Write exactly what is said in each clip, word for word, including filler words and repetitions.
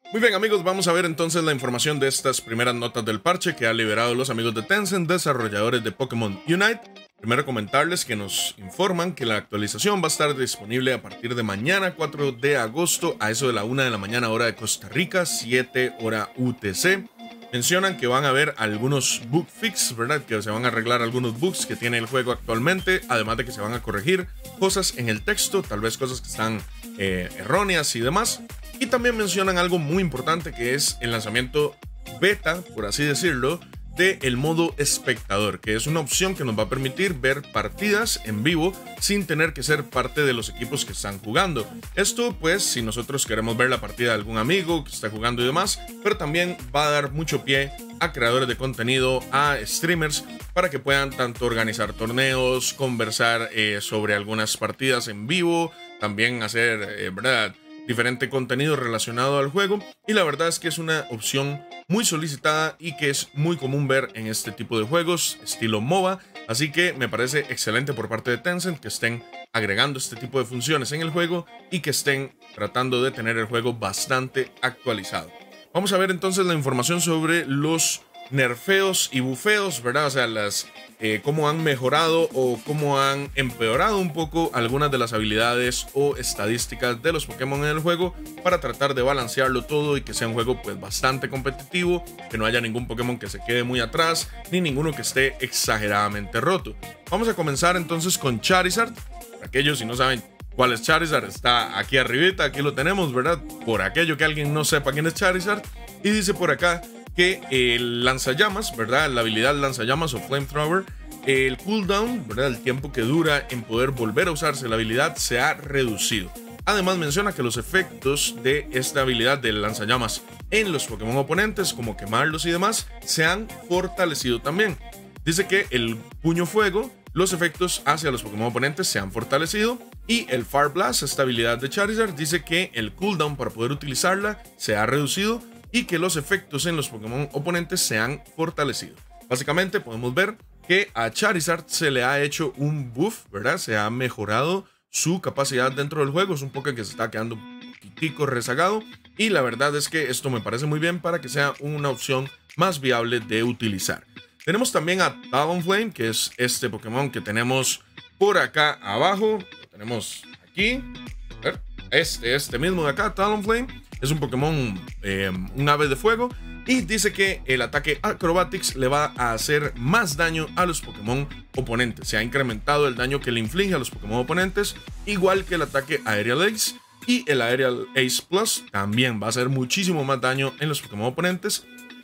Muy bien amigos, vamos a ver entonces la información de estas primeras notas del parche que han liberado los amigos de Tencent, desarrolladores de Pokémon Unite. Primero comentarles que nos informan que la actualización va a estar disponible a partir de mañana cuatro de agosto a eso de la una de la mañana hora de Costa Rica, siete hora U T C. Mencionan que van a haber algunos bug fix, ¿verdad? Que se van a arreglar algunos bugs que tiene el juego actualmente, además de que se van a corregir cosas en el texto, tal vez cosas que están eh, erróneas y demás. Y también mencionan algo muy importante que es el lanzamiento beta, por así decirlo, del modo espectador, que es una opción que nos va a permitir ver partidas en vivo sin tener que ser parte de los equipos que están jugando. Esto pues si nosotros queremos ver la partida de algún amigo que está jugando y demás, pero también va a dar mucho pie a creadores de contenido, a streamers, para que puedan tanto organizar torneos, conversar eh, sobre algunas partidas en vivo, también hacer, eh, ¿verdad?, diferente contenido relacionado al juego, y la verdad es que es una opción muy solicitada y que es muy común ver en este tipo de juegos estilo MOBA, así que me parece excelente por parte de Tencent que estén agregando este tipo de funciones en el juego y que estén tratando de tener el juego bastante actualizado. Vamos a ver entonces la información sobre los nerfeos y bufeos, ¿verdad? O sea, las eh, cómo han mejorado o cómo han empeorado un poco algunas de las habilidades o estadísticas de los Pokémon en el juego para tratar de balancearlo todo y que sea un juego pues bastante competitivo, que no haya ningún Pokémon que se quede muy atrás ni ninguno que esté exageradamente roto. Vamos a comenzar entonces con Charizard. Para aquellos si no saben cuál es Charizard, está aquí arribita, aquí lo tenemos, ¿verdad? Por aquello que alguien no sepa quién es Charizard. Y dice por acá que el lanzallamas, ¿verdad? La habilidad lanzallamas o flamethrower, el cooldown, ¿verdad?, el tiempo que dura en poder volver a usarse la habilidad se ha reducido. Además menciona que los efectos de esta habilidad del lanzallamas en los Pokémon oponentes, como quemarlos y demás, se han fortalecido también. Dice que el puño fuego, los efectos hacia los Pokémon oponentes se han fortalecido, y el Fire Blast, esta habilidad de Charizard, dice que el cooldown para poder utilizarla se ha reducido y que los efectos en los Pokémon oponentes se han fortalecido. Básicamente podemos ver que a Charizard se le ha hecho un buff, ¿verdad? Se ha mejorado su capacidad dentro del juego. Es un Pokémon que se está quedando un poquitico rezagado y la verdad es que esto me parece muy bien para que sea una opción más viable de utilizar. Tenemos también a Talonflame, que es este Pokémon que tenemos por acá abajo. Lo tenemos aquí. A ver, este, este mismo de acá, Talonflame. Es un Pokémon, eh, un ave de fuego, y dice que el ataque Acrobatics le va a hacer más daño a los Pokémon oponentes. Se ha incrementado el daño que le inflige a los Pokémon oponentes, igual que el ataque Aerial Ace, y el Aerial Ace Plus también va a hacer muchísimo más daño en los Pokémon oponentes.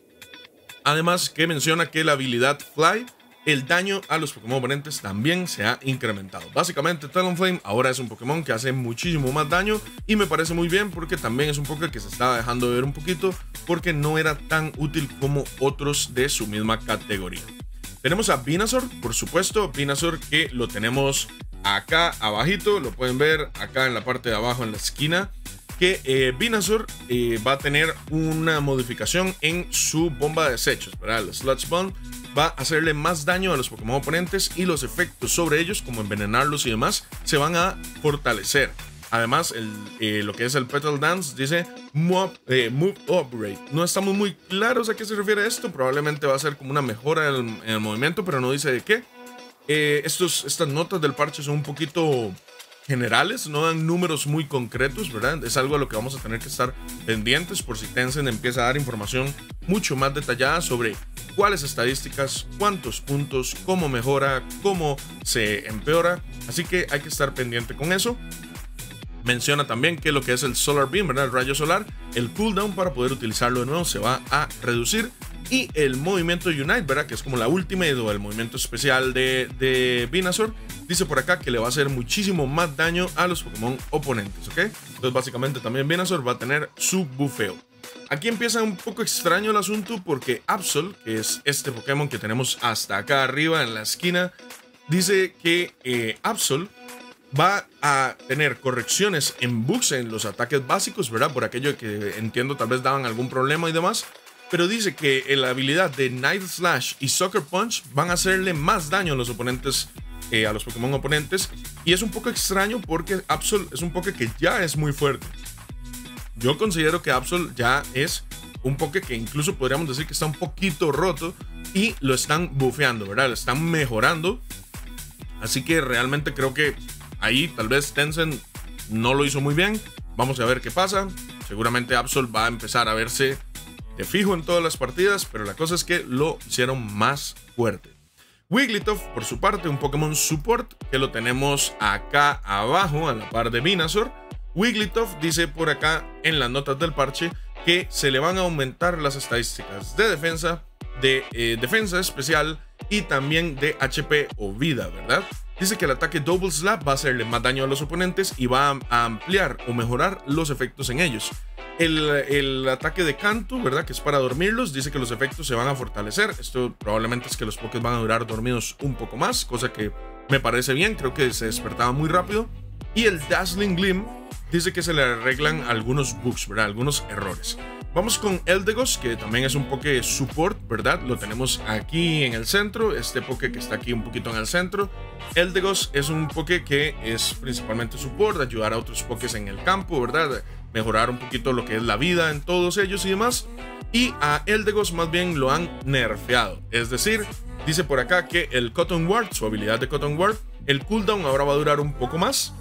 Además que menciona que la habilidad Fly, el daño a los Pokémon oponentes también se ha incrementado. Básicamente Talonflame ahora es un Pokémon que hace muchísimo más daño y me parece muy bien porque también es un Pokémon que se estaba dejando de ver un poquito porque no era tan útil como otros de su misma categoría. Tenemos a Venusaur, por supuesto, Venusaur que lo tenemos acá abajito, lo pueden ver acá en la parte de abajo en la esquina, que eh, Venusaur eh, va a tener una modificación en su bomba de desechos, ¿verdad? El Sludge Bomb va a hacerle más daño a los Pokémon oponentes y los efectos sobre ellos, como envenenarlos y demás, se van a fortalecer. Además, el, eh, lo que es el Petal Dance dice Move, eh, move Upgrade. No estamos muy claros a qué se refiere esto. Probablemente va a ser como una mejora en el, en el movimiento, pero no dice de qué. Eh, estos, estas notas del parche son un poquito generales, no dan números muy concretos, ¿verdad? Es algo a lo que vamos a tener que estar pendientes por si Tencent empieza a dar información mucho más detallada sobre cuáles estadísticas, cuántos puntos, cómo mejora, cómo se empeora. Así que hay que estar pendiente con eso. Menciona también que lo que es el Solar Beam, ¿verdad?, el rayo solar, el cooldown para poder utilizarlo de nuevo se va a reducir. Y el movimiento Unite, ¿verdad?, que es como la última o el movimiento especial de, de Venusaur, dice por acá que le va a hacer muchísimo más daño a los Pokémon oponentes, ¿ok? Entonces básicamente también Venusaur va a tener su bufeo. Aquí empieza un poco extraño el asunto porque Absol, que es este Pokémon que tenemos hasta acá arriba en la esquina, dice que eh, Absol va a tener correcciones en bugs en los ataques básicos, ¿verdad? Por aquello que entiendo tal vez daban algún problema y demás. Pero dice que la habilidad de Night Slash y Sucker Punch van a hacerle más daño a los oponentes, eh, a los Pokémon oponentes. Y es un poco extraño porque Absol es un Pokémon que ya es muy fuerte. yo considero que Absol ya es un poke que incluso podríamos decir que está un poquito roto y lo están bufeando, ¿verdad? Lo están mejorando. Así que realmente creo que ahí tal vez Tencent no lo hizo muy bien. Vamos a ver qué pasa. Seguramente Absol va a empezar a verse de fijo en todas las partidas, pero la cosa es que lo hicieron más fuerte. Wigglytuff, por su parte, un Pokémon Support que lo tenemos acá abajo a la par de Venusaur. Wigglytuff dice por acá en las notas del parche que se le van a aumentar las estadísticas de defensa, de eh, defensa especial y también de H P o vida, ¿verdad? Dice que el ataque Double Slap va a hacerle más daño a los oponentes y va a ampliar o mejorar los efectos en ellos. El, el ataque de Canto, ¿verdad? Que es para dormirlos, dice que los efectos se van a fortalecer. Esto probablemente es que los Pokés van a durar dormidos un poco más, cosa que me parece bien, creo que se despertaba muy rápido. Y el Dazzling Gleam dice que se le arreglan algunos bugs, ¿verdad? Algunos errores. Vamos con Eldegoss, que también es un Poké Support, ¿verdad? Lo tenemos aquí en el centro, este Poké que está aquí un poquito en el centro. Eldegoss es un Poké que es principalmente Support, ayudar a otros Pokés en el campo, ¿verdad? Mejorar un poquito lo que es la vida en todos ellos y demás. Y a Eldegoss más bien lo han nerfeado, es decir, dice por acá que el Cotton Ward, su habilidad de Cotton Ward, el cooldown ahora va a durar un poco más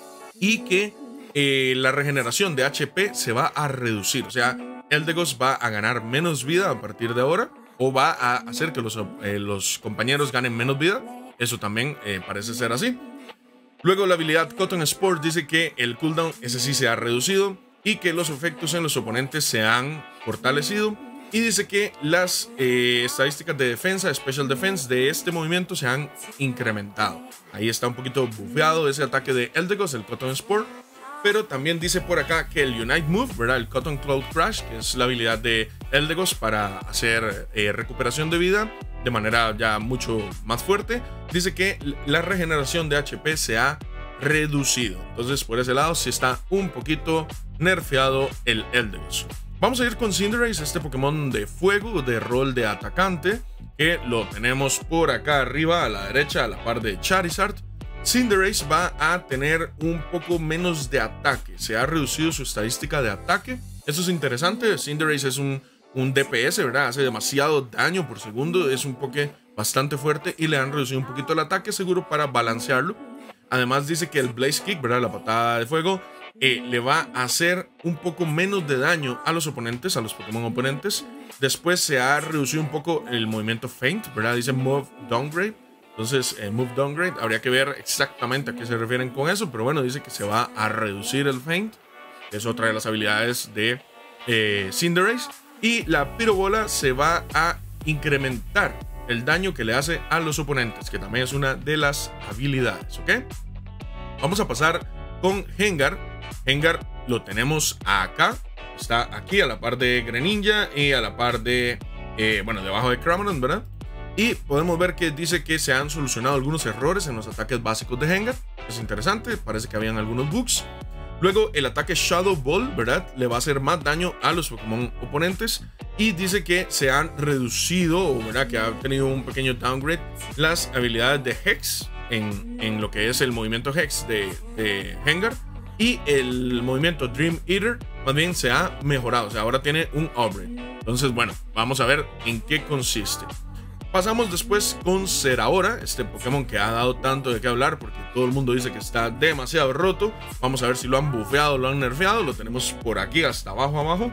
y que eh, la regeneración de H P se va a reducir, o sea, Eldegoss va a ganar menos vida a partir de ahora, o va a hacer que los, eh, los compañeros ganen menos vida. Eso también eh, parece ser así. Luego la habilidad Cotton Sport dice que el cooldown ese sí se ha reducido y que los efectos en los oponentes se han fortalecido. Y dice que las eh, estadísticas de defensa, Special Defense de este movimiento se han incrementado. Ahí está un poquito bufeado ese ataque de Eldegoss, el Cotton Sport. Pero también dice por acá que el Unite Move, ¿verdad? El Cotton Cloud Crash, que es la habilidad de Eldegoss para hacer eh, recuperación de vida de manera ya mucho más fuerte, dice que la regeneración de H P se ha reducido. Entonces por ese lado sí está un poquito nerfeado el Eldegoss. Vamos a ir con Cinderace, este Pokémon de fuego, de rol de atacante, que lo tenemos por acá arriba a la derecha a la par de Charizard. Cinderace va a tener un poco menos de ataque, se ha reducido su estadística de ataque. Eso es interesante. Cinderace es un, un D P S, ¿verdad? Hace demasiado daño por segundo, es un Poké bastante fuerte y le han reducido un poquito el ataque, seguro para balancearlo. Además dice que el Blaze Kick, ¿verdad? La patada de fuego, eh, le va a hacer un poco menos de daño a los oponentes, a los Pokémon oponentes. Después se ha reducido un poco el movimiento Feint, ¿verdad? Dice Move Downgrade. Entonces, eh, Move Downgrade, habría que ver exactamente a qué se refieren con eso, pero bueno, dice que se va a reducir el Feint, que es otra de las habilidades de eh, Cinderace, y la Pyrobola se va a incrementar el daño que le hace a los oponentes, que también es una de las habilidades, ¿ok? Vamos a pasar con Gengar. Gengar lo tenemos acá, está aquí a la par de Greninja y a la par de, eh, bueno, debajo de Cramorant, ¿verdad? Y podemos ver que dice que se han solucionado algunos errores en los ataques básicos de Gengar. Es interesante, parece que habían algunos bugs. Luego el ataque Shadow Ball, ¿verdad? Le va a hacer más daño a los Pokémon oponentes. Y dice que se han reducido, ¿verdad? Que ha tenido un pequeño downgrade las habilidades de Hex en, en lo que es el movimiento Hex de, de Gengar. Y el movimiento Dream Eater más bien se ha mejorado, o sea, ahora tiene un upgrade. Entonces, bueno, vamos a ver en qué consiste. Pasamos después con Zeraora, este Pokémon que ha dado tanto de qué hablar porque todo el mundo dice que está demasiado roto. Vamos a ver si lo han bufeado o lo han nerfeado. Lo tenemos por aquí hasta abajo abajo.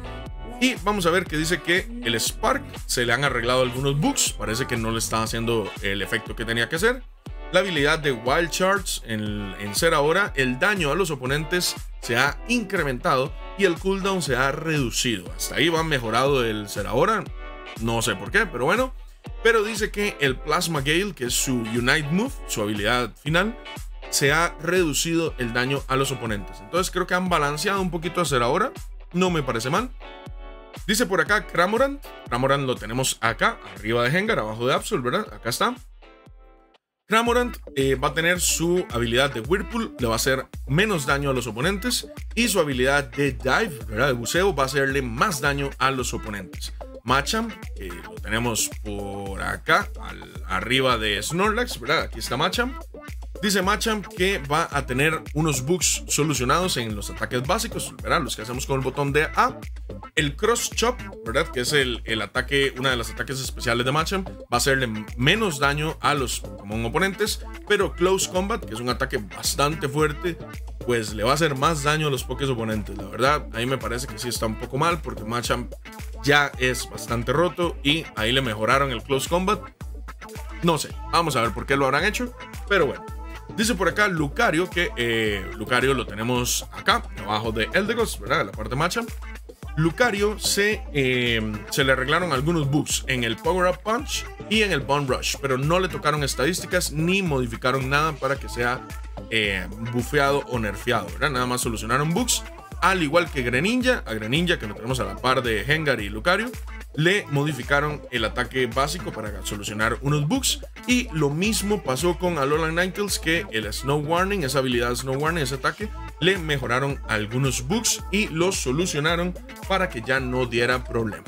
Y vamos a ver que dice que el Spark se le han arreglado algunos bugs. Parece que no le está haciendo el efecto que tenía que hacer. La habilidad de Wild Charge en, en Zeraora, el daño a los oponentes se ha incrementado y el cooldown se ha reducido. Hasta ahí va mejorado el Zeraora. No sé por qué, pero bueno. Pero dice que el Plasma Gale, que es su Unite Move, su habilidad final, se ha reducido el daño a los oponentes. Entonces creo que han balanceado un poquito a Zeraora. No me parece mal. Dice por acá Cramorant. Cramorant lo tenemos acá, arriba de Gengar, abajo de Absol, ¿verdad? Acá está. Cramorant eh, va a tener su habilidad de Whirlpool, le va a hacer menos daño a los oponentes. Y su habilidad de Dive, ¿verdad? De buceo, va a hacerle más daño a los oponentes. Machamp, que lo tenemos por acá, al, arriba de Snorlax, ¿verdad? Aquí está Machamp. Dice Machamp que va a tener unos bugs solucionados en los ataques básicos, ¿verdad? Los que hacemos con el botón de A. El Cross Chop, ¿verdad? Que es el, el ataque, una de las ataques especiales de Machamp, va a hacerle menos daño a los Pokémon oponentes, pero Close Combat, que es un ataque bastante fuerte, pues le va a hacer más daño a los Pokés oponentes. La verdad, ahí me parece que sí está un poco mal, porque Machamp ya es bastante roto y ahí le mejoraron el Close Combat. No sé, vamos a ver por qué lo habrán hecho, pero bueno. Dice por acá Lucario que eh, Lucario lo tenemos acá, abajo de Eldegoss, ¿verdad? La parte Machamp. Lucario se, eh, se le arreglaron algunos bugs en el Power Up Punch y en el Bone Rush, pero no le tocaron estadísticas ni modificaron nada para que sea eh, bufeado o nerfeado, ¿verdad? Nada más solucionaron bugs, al igual que Greninja. A Greninja, que lo tenemos a la par de Hengar y Lucario, le modificaron el ataque básico para solucionar unos bugs. Y lo mismo pasó con Alolan Ninetales, que el Snow Warning, esa habilidad Snow Warning, ese ataque, le mejoraron algunos bugs y los solucionaron para que ya no diera problema.